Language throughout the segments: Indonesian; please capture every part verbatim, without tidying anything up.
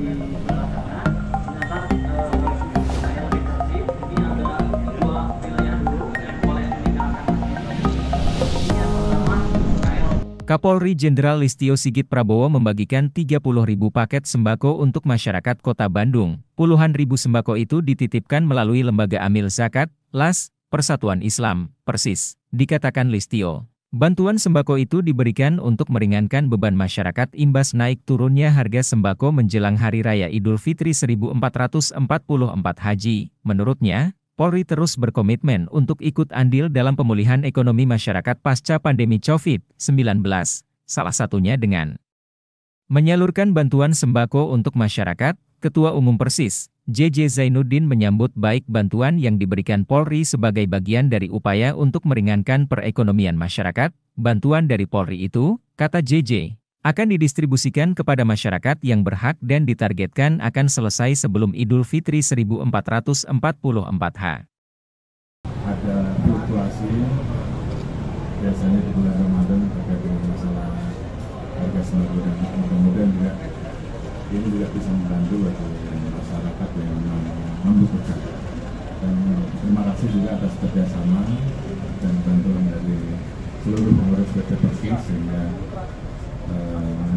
di sebelah sana. Ternyata eh, saya lebih tertib. Ini adalah dua wilayah dulu yang boleh meninggalkan masjid. Ini yang pertama K L. Kapolri Jenderal Listio Sigit Prabowo membagikan tiga puluh ribu paket sembako untuk masyarakat Kota Bandung. Puluhan ribu sembako itu dititipkan melalui Lembaga Amil Zakat, L A S, Persatuan Islam, Persis, dikatakan Listio. Bantuan sembako itu diberikan untuk meringankan beban masyarakat imbas naik turunnya harga sembako menjelang Hari Raya Idul Fitri seribu empat ratus empat puluh empat Haji. Menurutnya, Polri terus berkomitmen untuk ikut andil dalam pemulihan ekonomi masyarakat pasca pandemi covid sembilan belas, salah satunya dengan menyalurkan bantuan sembako untuk masyarakat. Ketua Umum Persis, J J Zainuddin menyambut baik bantuan yang diberikan Polri sebagai bagian dari upaya untuk meringankan perekonomian masyarakat. Bantuan dari Polri itu, kata J J, akan didistribusikan kepada masyarakat yang berhak dan ditargetkan akan selesai sebelum Idul Fitri seribu empat ratus empat puluh empat H. Ada fluktuasi biasanya di bulan Ramadan terkait dengan masalah harga sembako, dan mudah-mudahan juga ini juga bisa membantu bagi masyarakat yang membutuhkan. Dan terima kasih juga atas kerjasama dan bantuan dari seluruh pengurus P T Persis sehingga eh,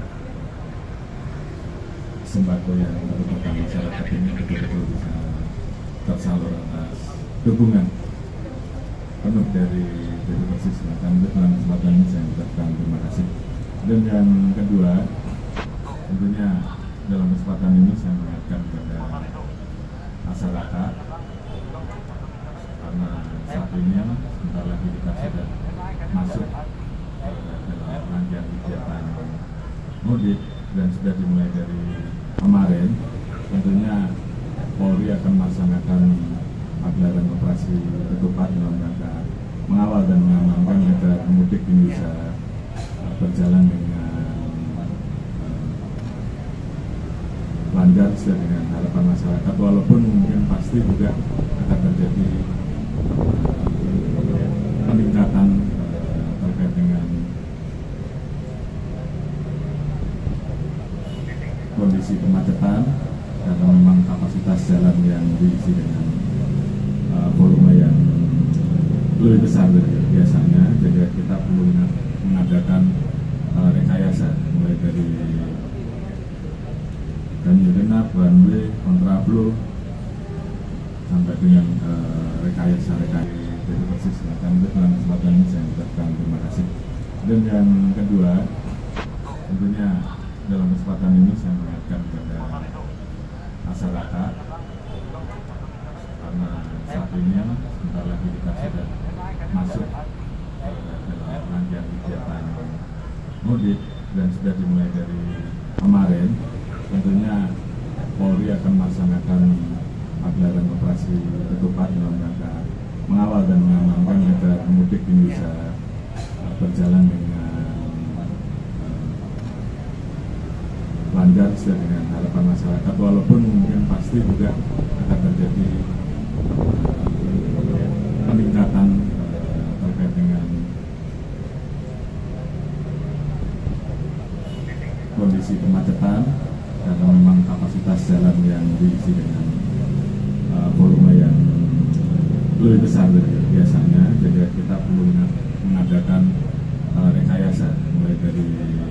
sembako yang dibutuhkan masyarakat ini betul-betul bisa tersalur atas dukungan penuh dari P T Persis. Dan dalam kesempatan ini saya ucapkan terima kasih. Dan yang kedua, tentunya dalam kesempatan ini saya mengingatkan kepada masyarakat, karena saat ini sebentar lagi kita sudah masuk uh, dalam rangkaian kegiatan mudik dan sudah dimulai dari kemarin. Tentunya Polri akan melaksanakan pagelaran operasi ketupat dalam rangka mengawal dan mengamankan agar mudik ini bisa uh, berjalan dengan lancar sesuai dengan harapan masyarakat, walaupun mungkin pasti juga akan terjadi peningkatan terkait dengan kondisi kemacetan karena memang kapasitas jalan yang diisi dengan uh, volume yang lebih besar dari biasanya, jadi kita perlu mengadakan uh, rekayasa mulai dari ganjil genap, one way, kontraflow, sampai dengan uh, rekayasa-rekayasa dari Persis. Dan dalam kesempatan ini saya ucapkan terima kasih. Dan yang kedua, tentunya dalam kesempatan ini saya mengingatkan kepada masyarakat, karena saat ini sebentar lagi kita sudah masuk uh, dalam rangkaian kegiatan mudik dan sudah dimulai dari kemarin. Tentunya Polri akan melaksanakan pagelaran operasi ketupat dalam rangka mengawal dan mengamankan agar mudik ini bisa berjalan dengan lancar sesuai dengan harapan masyarakat, walaupun mungkin pasti juga akan terjadi peningkatan terkait dengan kondisi kemacetan karena memang kapasitas jalan yang diisi dengan uh, volume yang lebih besar dari biasanya, jadi kita perlu mengadakan uh, rekayasa mulai dari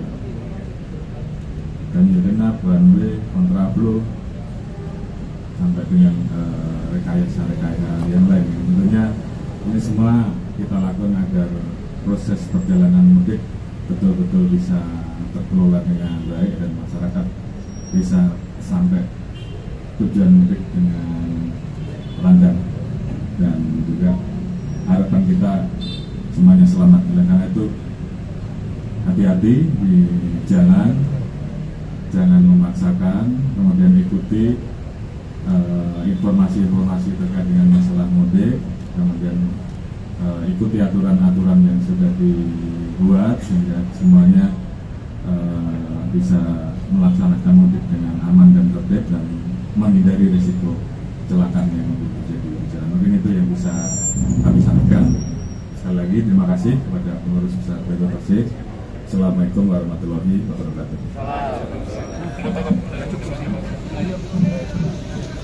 ganjil genap, one way, kontraflow, sampai dengan uh, rekayasa-rekayasa yang lain. Tentunya ini semua kita lakukan agar proses perjalanan mudik betul-betul bisa terkelola dengan baik dan masyarakat bisa sampai tujuan mudik dengan lancar, dan juga harapan kita semuanya selamat. Oleh karena itu hati-hati di jalan, jangan memaksakan, kemudian ikuti informasi-informasi uh, terkait dengan masalah mudik, kemudian uh, ikuti aturan-aturan yang sudah dibuat sehingga semuanya uh, bisa melaksanakan mudik dengan aman dan tertib dan menghindari risiko kecelakaan yang terjadi di jalan. Mungkin itu yang bisa kami sampaikan. Sekali lagi terima kasih kepada pengurus besar P T Persis. Assalamualaikum warahmatullahi wabarakatuh.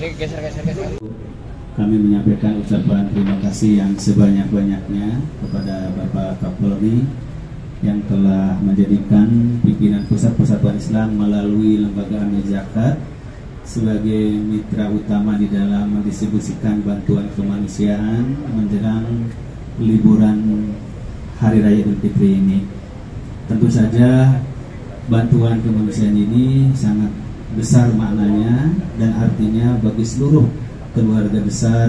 Kami menyampaikan ucapan terima kasih yang sebanyak-banyaknya kepada Bapak Kapolri yang telah menjadikan pimpinan Pusat Persatuan Islam melalui Lembaga Amil Zakat sebagai mitra utama di dalam mendistribusikan bantuan kemanusiaan menjelang liburan Hari Raya Idul Fitri ini. Tentu saja bantuan kemanusiaan ini sangat besar maknanya dan artinya bagi seluruh keluarga besar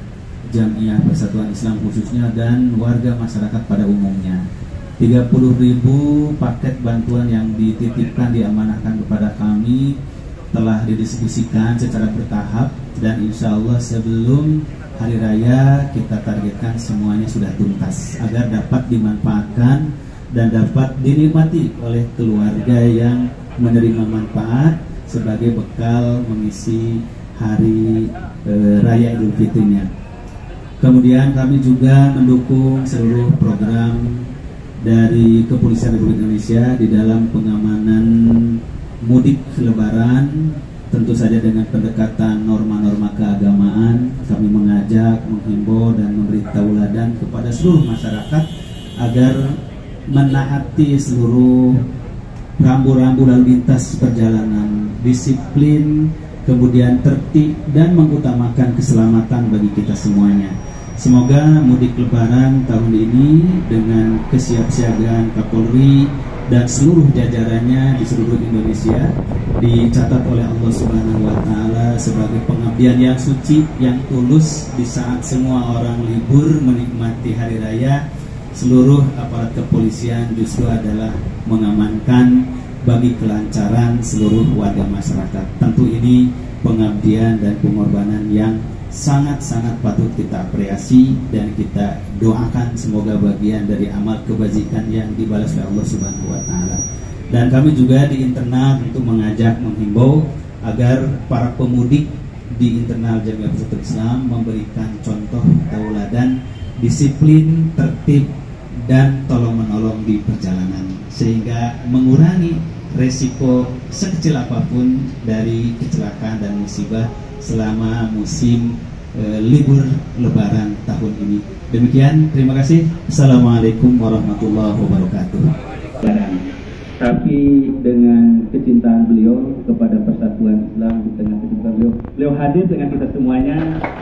Jamiah Persatuan Islam khususnya dan warga masyarakat pada umumnya. tiga puluh ribu paket bantuan yang dititipkan diamanahkan kepada kami telah didistribusikan secara bertahap dan insya Allah sebelum Hari Raya kita targetkan semuanya sudah tuntas agar dapat dimanfaatkan dan dapat dinikmati oleh keluarga yang menerima manfaat sebagai bekal mengisi Hari e, Raya Idul Fitrinya. Kemudian kami juga mendukung seluruh program dari Kepolisian Republik Indonesia di dalam pengamanan mudik Lebaran, tentu saja dengan pendekatan norma-norma keagamaan. Kami mengajak, menghimbau dan memberi tauladan kepada seluruh masyarakat agar menaati seluruh rambu-rambu lalu lintas perjalanan, disiplin, kemudian tertib dan mengutamakan keselamatan bagi kita semuanya. Semoga mudik Lebaran tahun ini dengan kesiapsiagaan Kapolri dan seluruh jajarannya di seluruh Indonesia dicatat oleh Allah Subhanahu wa taala sebagai pengabdian yang suci, yang tulus di saat semua orang libur menikmati hari raya. Seluruh aparat kepolisian justru adalah mengamankan bagi kelancaran seluruh warga masyarakat. Tentu ini pengabdian dan pengorbanan yang sangat-sangat patut kita apresiasi dan kita doakan semoga bagian dari amal kebajikan yang dibalas oleh Allah Subhanahu wa taala. Dan kami juga di internal untuk mengajak, menghimbau agar para pemudik di internal Jamiah Persatuan Islam memberikan contoh tauladan, disiplin, tertib dan tolong-menolong di perjalanan sehingga mengurangi resiko sekecil apapun dari kecelakaan dan musibah selama musim e, libur Lebaran tahun ini. Demikian, terima kasih. Assalamualaikum warahmatullahi wabarakatuh. Tapi dengan kecintaan beliau kepada Persatuan Islam di tengah kecintaan beliau, beliau hadir dengan kita semuanya.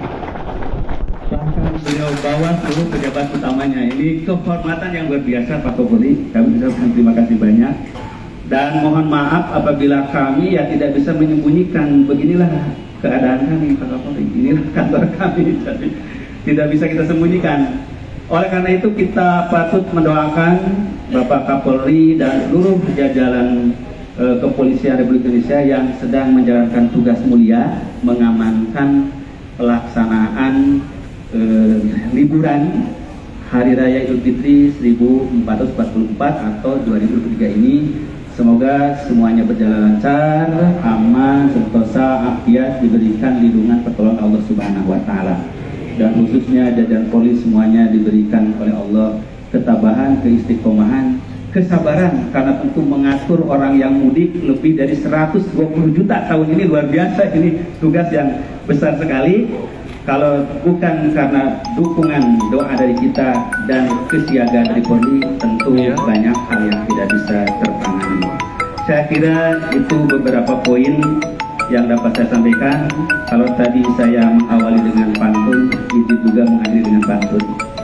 Bahkan beliau bawa seluruh pejabat utamanya. Ini kehormatan yang luar biasa Pak Kapolri. Kami ucapkan terima kasih banyak. Dan mohon maaf apabila kami ya tidak bisa menyembunyikan beginilah keadaan kami Pak Kapolri. Inilah kantor kami. Jadi tidak bisa kita sembunyikan. Oleh karena itu kita patut mendoakan Bapak Kapolri dan seluruh jajaran e, Kepolisian Republik Indonesia yang sedang menjalankan tugas mulia mengamankan pelaksanaan e, liburan Hari Raya Idul Fitri seribu empat ratus empat puluh empat atau dua ribu dua puluh tiga ini. Semoga semuanya berjalan lancar, aman, sentosa, afiat, diberikan lindungan pertolongan Allah Subhanahu wa taala. Dan khususnya jajaran Polri semuanya diberikan oleh Allah ketabahan, keistiqomahan, kesabaran karena tentu mengatur orang yang mudik lebih dari seratus dua puluh juta tahun ini luar biasa. Ini tugas yang besar sekali. Kalau bukan karena dukungan doa dari kita dan kesiagaan dari Polri, tentu ya, banyak hal yang tidak bisa tertangani. Saya kira itu beberapa poin yang dapat saya sampaikan. Kalau tadi saya mengawali dengan pantun, itu juga mengakhiri dengan pantun.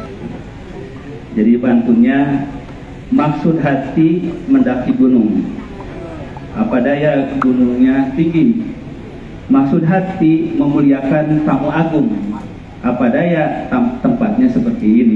Jadi pantunnya, maksud hati mendaki gunung, apa daya gunungnya tinggi. Maksud hati memuliakan tamu agung, apa daya tempatnya seperti ini.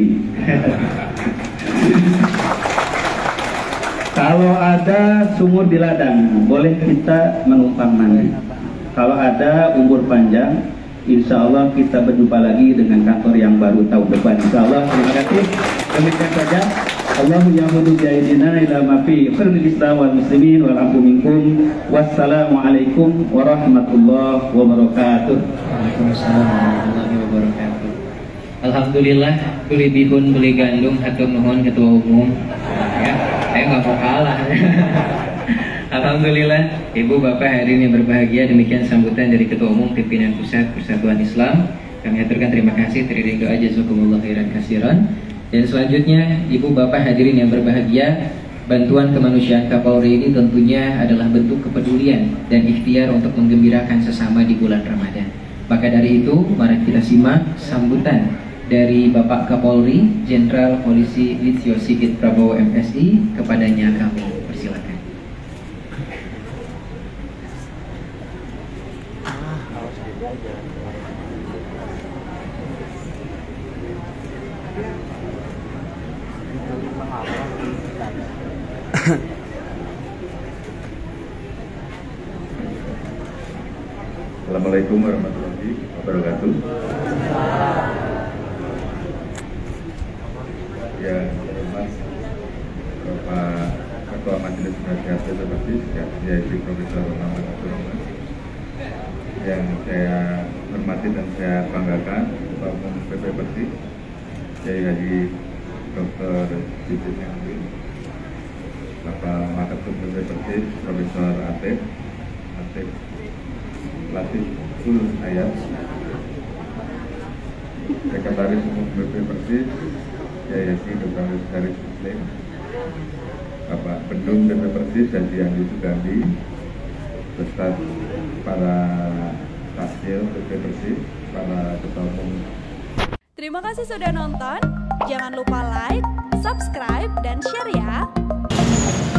Kalau ada sumur di ladang, boleh kita menumpang mandi. Kalau ada umur panjang, insya Allah kita berjumpa lagi dengan kantor yang baru tahun depan. Insya Allah. Terima kasih. Demikian saja. Allahu yahudu bi'aidina ila ma fi khairil islam wal muslimin wal afu minkum. Wassalamualaikum warahmatullahi wabarakatuh. Waalaikumsalam warahmatullahi wabarakatuh. Alhamdulillah, beli bihun beli gandum hatur nuhun ketua umum. Ya, saya nggak mau kalah. Alhamdulillah, Ibu Bapak hadirin yang berbahagia, demikian sambutan dari Ketua Umum Pimpinan Pusat Persatuan Islam. Kami aturkan terima kasih, teriring doa jazakumullah khairan katsiran. Dan selanjutnya, Ibu Bapak hadirin yang berbahagia, bantuan kemanusiaan Kapolri ini tentunya adalah bentuk kepedulian dan ikhtiar untuk menggembirakan sesama di bulan Ramadan. Maka dari itu, mari kita simak sambutan dari Bapak Kapolri Jenderal Polisi Listio Sigit Prabowo M Si. Kepadanya kami persilakan. Assalamualaikum warahmatullahi wabarakatuh. Ya, Mas Bapak Ketua Majelis Nasihat seperti yaitu Profesor Muhammad Abdul Rahman, yang saya hormati dan saya banggakan, Ketua Umum P P Persib, Kiai Haji Doktor Didin Yangwi, Bapak Wakatum P P Persib, Profesor Atik, Atik Latif Ulus Ayat, Sekretaris Umum P P Persib, Kiai Haji Doktor Garis Muslim, Bapak Pendum P P Persib dan Diandi Sugandi, beserta para Taksil P P Persib, para Ketua Umum. Terima kasih sudah nonton. Jangan lupa like, subscribe, dan share ya.